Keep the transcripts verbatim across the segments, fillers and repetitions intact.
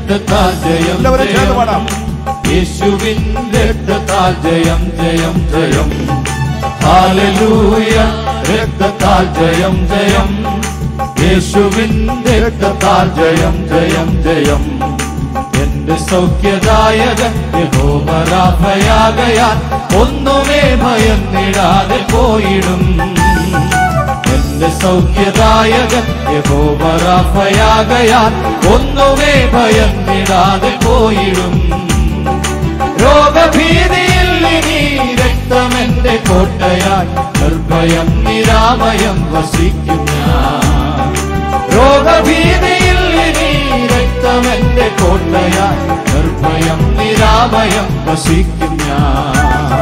രക്തത്താൽ ജയം ജയം യേശുവിൻ രക്തത്താൽ ജയം ജയം ജയം ഹല്ലേലൂയ രക്തത്താൽ ജയം ജയം യേശുവിൻ രക്തത്താൽ ജയം ജയം ജയം എന്റെ സൗഖ്യദായകൻ യഹോവ റാഫയാകയാൽ ഒന്നുമേ ഭയന്നിടാതെ പോയിടും എന്റെ സൗഖ്യദായകൻ യഹോവ റാഫയാകയാൽ ഒന്നുമേ ഭയന്നിടാതെ പോയിടും രോഗഭീതിയിൽ ഇനി രക്തമെന്റെ കോട്ടയായി നിർഭയം നിരാമയം വസിക്കും ഞാൻ രോഗഭീതിയിൽ ഇനി രക്തമെന്റെ കോട്ടയായി നിർഭയം നിരാമയം വസിക്കും ഞാൻ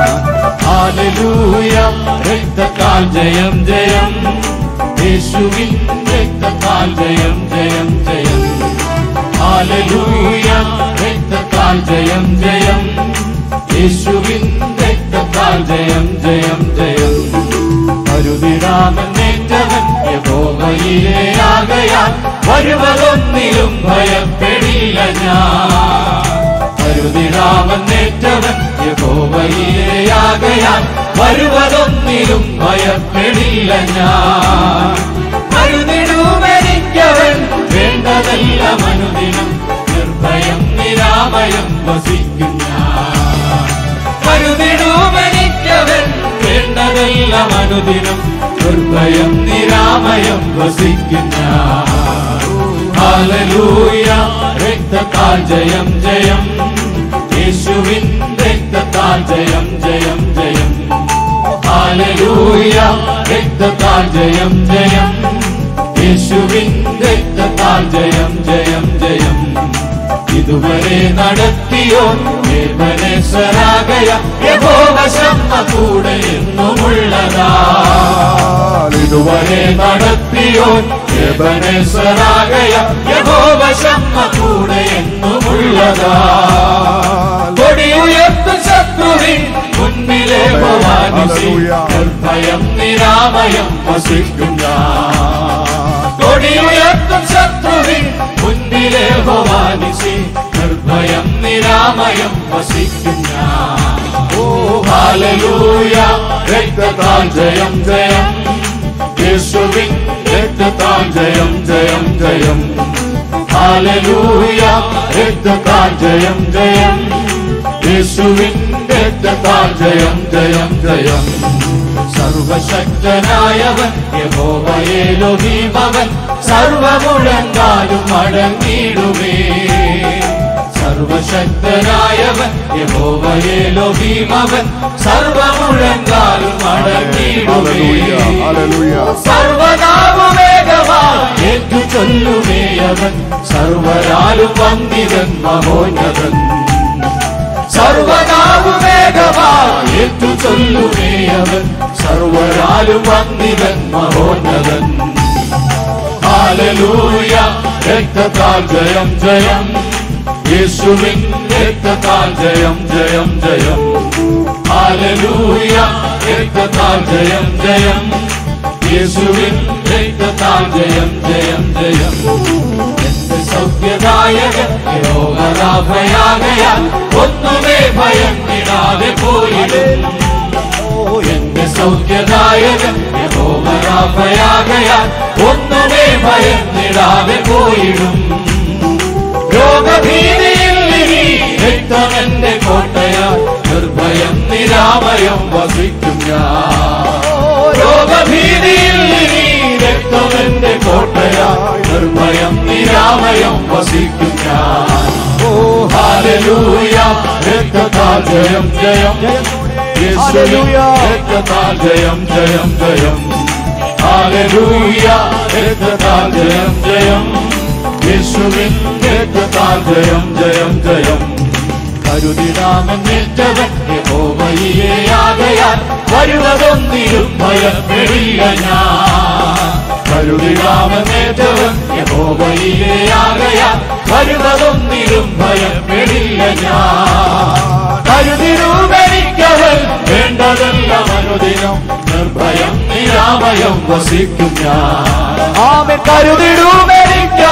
ഹല്ലേലൂയ രക്തത്താൽ ജയം ജയം യേശുവിൻ രക്തത്താൽ ജയം ജയം ജയം ഹല്ലേലൂയ രക്തത്താൽ ജയം ജയം യേശുവിൻ രക്തത്താൽ ജയം ജയം ജയം അരുതിരാമനേറ്റവൻ യഹോവയിലെയാകയാൽ വരുവതൊന്നിലും ഭയപ്പെടില്ല ഞാൻ അരുതിരാമനേറ്റവൻ യഹോവയിലെയാകയാൽ വരുവതൊന്നിലും ഭയപ്പെടില്ല ഞാൻ കരുതിടുമെനിക്കവൻ വേണ്ടതെല്ലാം അനുദിനം നിർഭയം നിരാമയം വസിക്കും ഞാൻ കരുതിടുമെനിക്കവൻ വേണ്ടതെല്ലാം അനുദിനം നിർഭയം നിരാമയം വസിക്കും ഞാൻ ഹല്ലേലൂയ രക്തത്താൽ ജയം ജയം യേശുവിൻ രക്തത്താൽ ജയം ജയം ജയം ഹല്ലേലൂയ രക്തത്താൽ ജയം ജയം യേശുവിൻ രക്തത്താൽ ജയം ജയം ജയം ഇതുവരെ നടത്തിയോ യേശുവനാകയാൽ യഹോവ ശമ്മ കൂടെ എന്നുമുള്ളതാ ഇതുവരെ നടത്തിയോ യേശുവനാകയാൽ യഹോവ ശമ്മ കൂടെ എന്നുമുള്ളതാ കൊടിയുയർത്തും ശത്രുവിൻ മുൻപിലെ ഭവാനിസി നിർഭയം നിരാമയം വസിക്കും ഞാൻ കൊടിയുയർത്തും ശത്രുവിൻ മുൻപിലെ ഭവാനിസി നിർഭയം നിരാമയം വസിക്കും ഞാൻ ഓ ഹല്ലേലൂയ രക്തത്താൽ ജയം ജയം യേശുവിൻ രക്തത്താൽ ജയം ജയം ജയം ഹല്ലേലൂയ രക്തത്താൽ ജയം ജയം യേശുവിൻ രക്തത്താൽ ജയം ജയം ജയം സർവശക്തനായവൻ യഹോവ എലോഹീമവൻ സർവമുഴങ്കാലും മടങ്ങിടുമേ സർവശക്തനായവൻ യഹോവ എലോഹീമവൻ സർവമുഴങ്കാലും മടങ്ങിടുമേ സർവനാമമേകമായി ഏറ്റു ചൊല്ലുമേയവൻ സർവരാലും വന്ദിതൻ മഹോന്നതൻ സർവനാമമേകമായി ഏറ്റു ചൊല്ലുമേയവൻ സർവരാലും വന്ദിതൻ മഹോന്നതൻ ഹല്ലേലൂയ രക്തത്താൽ ജയം ജയം യേശുവിൻ രക്തത്താൽ ജയം ജയം ജയം ഹല്ലേലൂയ രക്തത്താൽ ജയം ജയം യേശുവിൻ രക്തത്താൽ ജയം ജയം ജയം എന്റെ സൗഖ്യദായകൻ യഹോവ റാഫയാകയാൽ ഒന്നുമേ ഭയന്നിടാതെ പോയിടും എന്റെ സൗഖ്യദായകൻ യഹോവ റാഫയാകയാൽ ഒന്നുമേ ഭയന്നിടാതെ പോയിടും രോഗഭീതിയിൽ ഇനി രക്തമെന്റെ കോട്ടയാൽ നിർഭയം നിരാമയം വസിക്കും ഞാൻ രോഗഭീതിയിൽ ഇനി രക്തമെന്റെ കോട്ടയാൽ നിർഭയം നിരാമയം വസിക്കും ഞാൻ ഓ ഹല്ലേലൂയ രക്തത്താൽ ജയം ജയം യേശുവിൻ രക്തത്താൽ ജയം ജയം ജയം ഹല്ലേലൂയ രക്തത്താൽ ജയം ജയം യേശുവിൻ രക്തത്താൽ ജയം ജയം ജയം കരുതിടാമെന്നേറ്റവൻ യഹോവയിലെയാകയാൽ വരുവതൊന്നിലും ഭയപ്പെടില്ല ഞാൻ കരുതിടാമെന്നേറ്റവൻ യഹോവയിലെയാകയാൽ വരുവതൊന്നിലും ഭയപ്പെടില്ല ഞാൻ കരുതിടുമെനിക്കവൻ വേണ്ടതെല്ലാം അനുദിനം നിർഭയം നിരാമയം വസിക്കും ഞാൻ ആമേൻ കരുതിടുമെനിക്കവൻ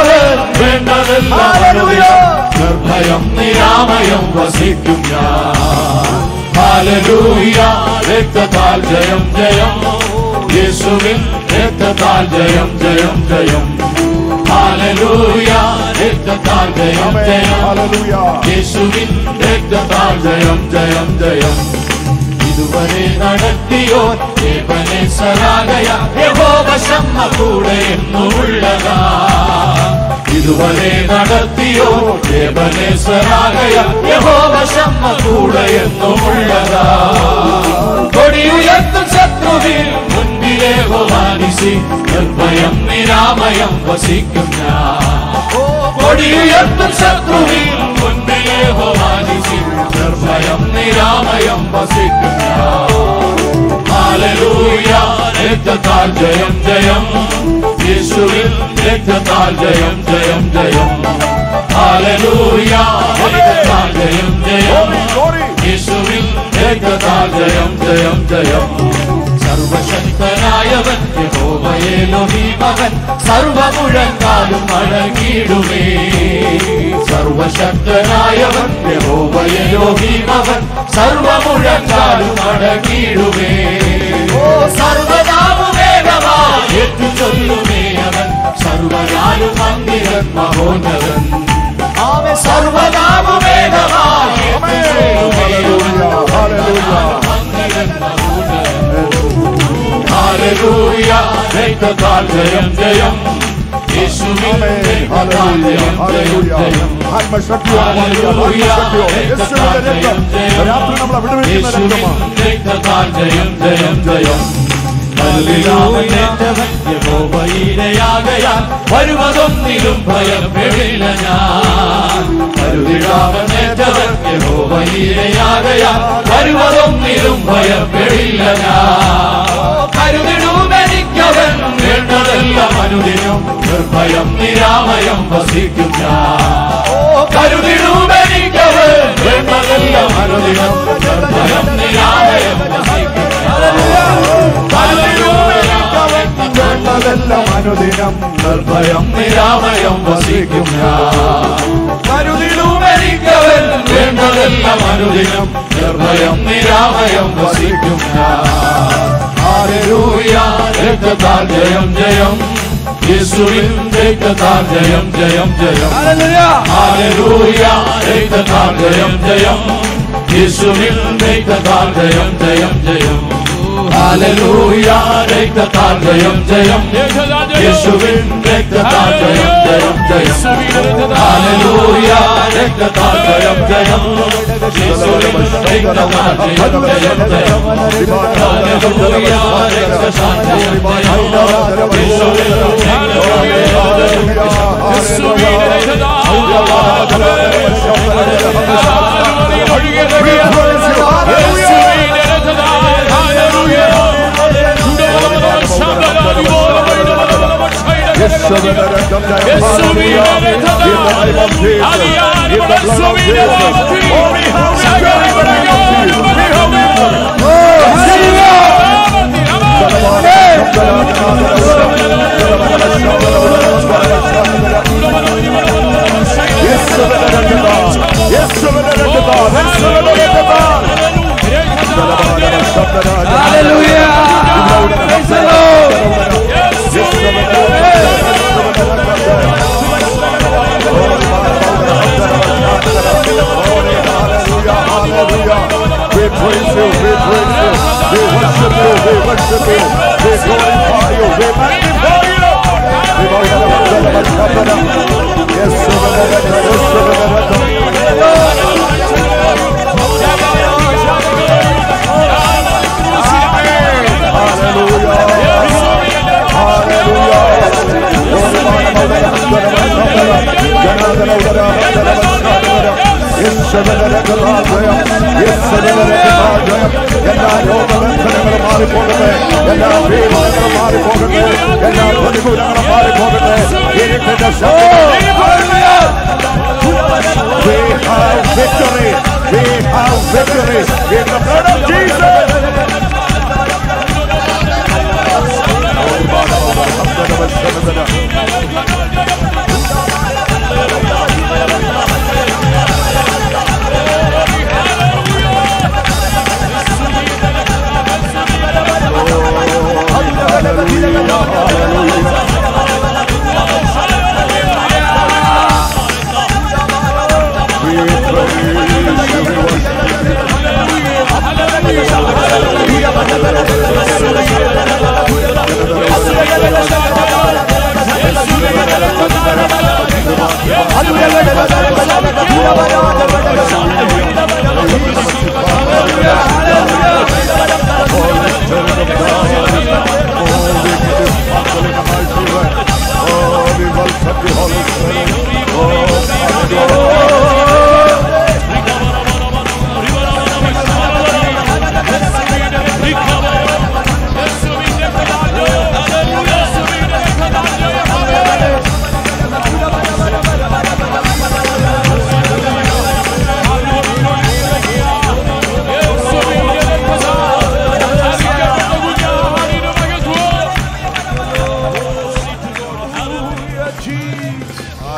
എനിക്കവൻ വേണ്ടതെല്ലാം നിർഭയം നിരാമയം വസിക്കും ഞാൻ. ഹല്ലേലൂയ രക്തത്താൽ ജയം ജയം യേശുവിൻ രക്തത്താൽ ജയം ജയം ജയം. ഹല്ലേലൂയ രക്തത്താൽ ജയം ജയം യേശുവിൻ രക്തത്താൽ ജയം ജയം ജയം. ഇതുവരെ നടത്തിയോ യേബനേസരാകയ യഹോവ ശമ്മ കൂടെ എന്നുള്ളതാ. ഇതുവരെ നടത്തിയോ യേബനേസരാകയ യഹോവ ശമ്മ കൂടെ എന്നുള്ളതാ. കൊടിയുയർത്തും ശത്രുവിൽ മുൻപിലെ ഹോവാനിസി നിർഭയം നിരാമയം വസിക്കും ഞാൻ. കൊടിയുയർത്തും ശത്രുവിൽ മുൻപിലെ ഹോവാനിസി നിർഭയം നിരാമയം വസിക്കും ഞാൻ. ഹല്ലേലൂയ രക്തത്താൽ ജയം ജയം യേശുവിൻ രക്തത്താൽ ജയം ജയം ജയം. ഹല്ലേലൂയ രക്തത്താൽ ജയം ജയം യേശുവിൻ രക്തത്താൽ ജയം ജയം ജയം. സർവശക്തനായവൻ യഹോവ എലോഹീമവൻ സർവമുഴങ്കാലും അടങ്ങിയിടുമേ. സർവശക്തനായവൻ യഹോവ എലോഹീമവൻ സർവമുഴങ്കാലും അടങ്ങിയിടുമേ. സർവനാമമേകമായി ഏറ്റു ചൊല്ലുമേ അവൻ സർവനാലും മന്ദിരൻ മഹോന്നതൻ. സർവനാമമേകമായി ഹല്ലേലൂയ രക്തത്താൽ ജയം ജയം യേശുവിൻ രക്തത്താൽ ജയം ജയം ജയം. ഹല്ലേലൂയ രക്തത്താൽ ജയം ജയം യേശുവിൻ രക്തത്താൽ ജയം ജയം ജയം. യഹോവയിരയാകയാൽ വരുവതൊന്നിലും ഭയപ്പെടില്ല ഞാൻ. കരുതിടാവനേറ്റവൻ യഹോവയിരയാകയാൽ വരുവതൊന്നിലും ഭയപ്പെടില്ല ഞാൻ. കരുതിടുമെനിക്കവൻ വേണ്ടതെല്ലാം അനുദിനം നിർഭയം നിരാമയം വസിക്കും ഞാൻ. കരുതിടുമെനിക്കവൻ വേണ്ടതെല്ലാം അനുദിനം നിർഭയം നിരാമയം വസിക്കും ഞാൻ. വേണ്ടതെല്ലാം അനുദിനം നിർഭയം നിരാമയം വസിക്കും ഞാൻ. കരുതിടുമെനിക്കവൻ വേണ്ടതെല്ലാം അനുദിനം നിർഭയം നിരാമയം വസിക്കും ഞാൻ. ഹല്ലേലൂയ രക്തത്താൽ ജയം ജയം യേശുവിൻ രക്തത്താൽ ജയം ജയം ജയം. ഹല്ലേലൂയ രക്തത്താൽ ജയം ജയം യേശുവിൻ രക്തത്താൽ ജയം ജയം ജയം. ഹല്ലേലൂയ രക്തത്താൽ ജയം ജയം യേശുവിൻ രക്തത്താൽ ജയം ജയം ജയം. ഹല്ലേലൂയ രക്തത്താൽ ജയം ജയം യേശുവിൻ രക്തത്താൽ ജയം ജയം ജയം. ഹല്ലേലൂയ രക്തത്താൽ ജയം ജയം യേശുവിൻ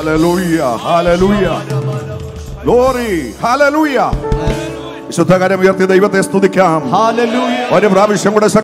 ഹല്ലേലൂയ, ഹല്ലേലൂയ, ഗ്ലോറി, ഹല്ലേലൂയ. വിശുദ്ധകരം ഉയർത്തി ദൈവത്തെ സ്തുതിക്കാം. ഒരു പ്രാവശ്യം കൂടെ